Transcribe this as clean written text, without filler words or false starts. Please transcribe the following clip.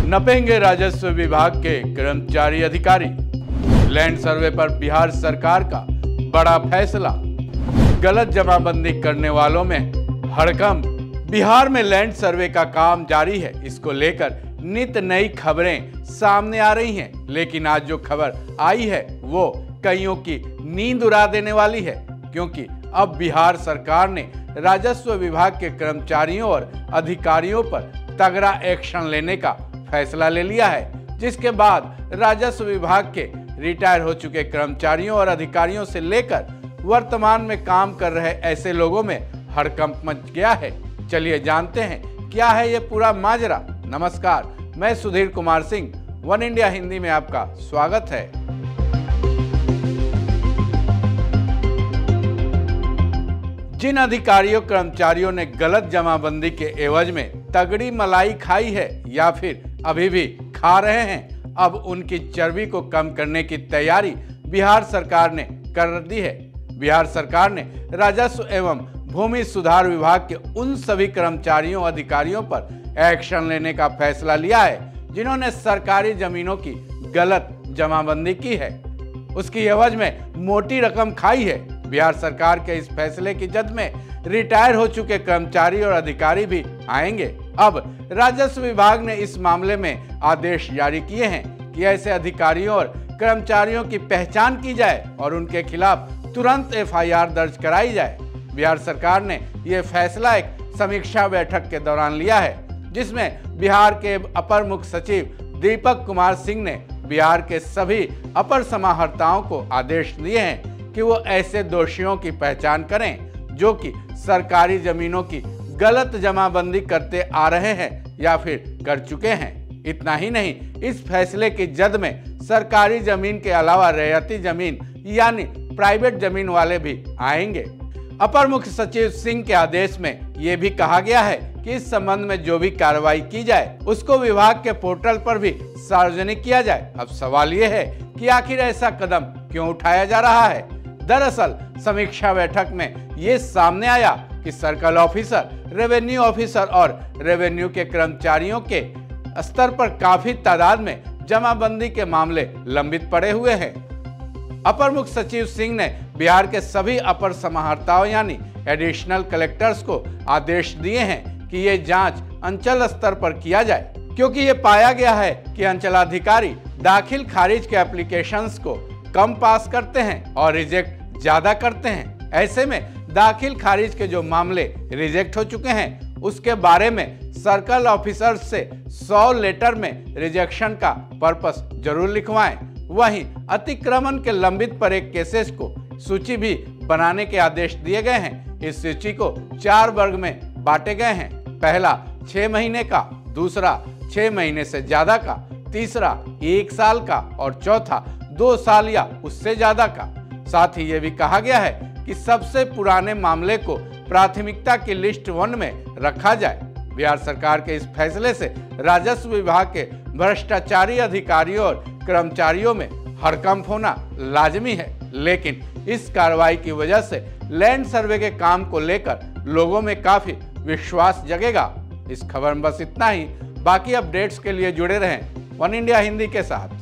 नपेंगे राजस्व विभाग के कर्मचारी अधिकारी। लैंड सर्वे पर बिहार सरकार का बड़ा फैसला। गलत जमाबंदी करने वालों में हड़कंप। बिहार में लैंड सर्वे का काम जारी है। इसको लेकर नित नई खबरें सामने आ रही हैं, लेकिन आज जो खबर आई है वो कईयों की नींद उड़ा देने वाली है, क्योंकि अब बिहार सरकार ने राजस्व विभाग के कर्मचारियों और अधिकारियों पर तगड़ा एक्शन लेने का फैसला ले लिया है, जिसके बाद राजस्व विभाग के रिटायर हो चुके कर्मचारियों और अधिकारियों से लेकर वर्तमान में काम कर रहे ऐसे लोगों में हड़कंप मच गया है। चलिए जानते हैं क्या है ये पूरा माजरा। नमस्कार, मैं सुधीर कुमार सिंह, वन इंडिया हिंदी में आपका स्वागत है। जिन अधिकारियों कर्मचारियों ने गलत जमाबंदी के एवज में तगड़ी मलाई खाई है या फिर अभी भी खा रहे हैं, अब उनकी चर्बी को कम करने की तैयारी बिहार सरकार ने कर दी है। बिहार सरकार ने राजस्व एवं भूमि सुधार विभाग के उन सभी कर्मचारियों अधिकारियों पर एक्शन लेने का फैसला लिया है जिन्होंने सरकारी जमीनों की गलत जमाबंदी की है, उसकी एवज में मोटी रकम खाई है। बिहार सरकार के इस फैसले की जद में रिटायर हो चुके कर्मचारी और अधिकारी भी आएंगे। अब राजस्व विभाग ने इस मामले में आदेश जारी किए हैं कि ऐसे अधिकारियों और कर्मचारियों की पहचान की जाए और उनके खिलाफ तुरंत एफआईआर दर्ज कराई जाए। बिहार सरकार ने यह फैसला एक समीक्षा बैठक के दौरान लिया है, जिसमें बिहार के अपर मुख्य सचिव दीपक कुमार सिंह ने बिहार के सभी अपर समाहर्ताओं को आदेश दिए हैं कि वो ऐसे दोषियों की पहचान करें जो कि सरकारी जमीनों की गलत जमाबंदी करते आ रहे हैं या फिर कर चुके हैं। इतना ही नहीं, इस फैसले की जद में सरकारी जमीन के अलावा रैयती जमीन यानी प्राइवेट जमीन वाले भी आएंगे। अपर मुख्य सचिव सिंह के आदेश में यह भी कहा गया है कि इस संबंध में जो भी कार्रवाई की जाए उसको विभाग के पोर्टल पर भी सार्वजनिक किया जाए। अब सवाल यह है कि आखिर ऐसा कदम क्यों उठाया जा रहा है। दरअसल समीक्षा बैठक में ये सामने आया कि सर्कल ऑफिसर, रेवेन्यू ऑफिसर और रेवेन्यू के कर्मचारियों के स्तर पर काफी तादाद में जमाबंदी के मामले लंबित पड़े हुए हैं। अपर मुख्य सचिव सिंह ने बिहार के सभी अपर समाहर्ताओं यानी एडिशनल कलेक्टर्स को आदेश दिए हैं कि ये जांच अंचल स्तर पर किया जाए, क्योंकि ये पाया गया है कि अंचलाधिकारी दाखिल खारिज के एप्लीकेशंस को कम पास करते हैं और रिजेक्ट ज्यादा करते हैं। ऐसे में दाखिल खारिज के जो मामले रिजेक्ट हो चुके हैं उसके बारे में सर्कल ऑफिसर से 100 लेटर में रिजेक्शन का पर्पस जरूर लिखवाएं। वहीं अतिक्रमण के लंबित पड़े केसेस को सूची भी बनाने के आदेश दिए गए हैं। इस सूची को 4 वर्ग में बांटे गए हैं। पहला 6 महीने का, दूसरा 6 महीने से ज्यादा का, तीसरा 1 साल का और चौथा 2 साल या उससे ज्यादा का। साथ ही ये भी कहा गया है कि सबसे पुराने मामले को प्राथमिकता की लिस्ट 1 में रखा जाए। बिहार सरकार के इस फैसले से राजस्व विभाग के भ्रष्टाचारी अधिकारियों और कर्मचारियों में हड़कंप होना लाजमी है, लेकिन इस कार्रवाई की वजह से लैंड सर्वे के काम को लेकर लोगों में काफी विश्वास जगेगा। इस खबर में बस इतना ही। बाकी अपडेट्स के लिए जुड़े रहें वन इंडिया हिंदी के साथ।